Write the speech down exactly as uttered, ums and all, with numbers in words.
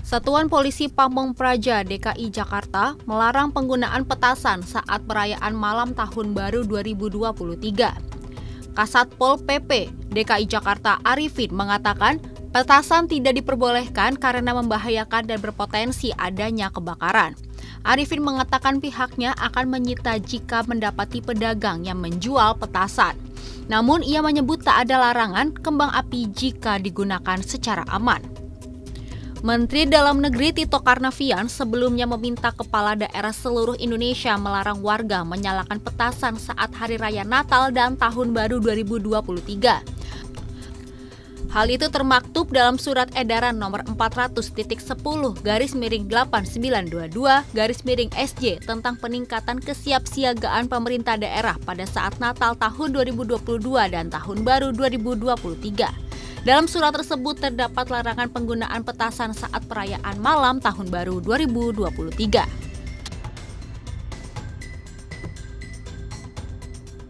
Satuan Polisi Pamong Praja D K I Jakarta melarang penggunaan petasan saat perayaan malam Tahun Baru dua ribu dua puluh tiga. Kasat Pol P P D K I Jakarta Arifin mengatakan petasan tidak diperbolehkan karena membahayakan dan berpotensi adanya kebakaran. Arifin mengatakan pihaknya akan menyita jika mendapati pedagang yang menjual petasan. Namun ia menyebut tak ada larangan kembang api jika digunakan secara aman. Menteri Dalam Negeri Tito Karnavian sebelumnya meminta kepala daerah seluruh Indonesia melarang warga menyalakan petasan saat Hari Raya Natal dan Tahun Baru dua ribu dua puluh tiga. Hal itu termaktub dalam Surat Edaran Nomor empat ratus titik sepuluh garis miring delapan sembilan dua dua garis miring S J tentang peningkatan kesiapsiagaan pemerintah daerah pada saat Natal tahun dua ribu dua puluh dua dan Tahun Baru dua ribu dua puluh tiga. Dalam surat tersebut terdapat larangan penggunaan petasan saat perayaan malam Tahun Baru dua ribu dua puluh tiga.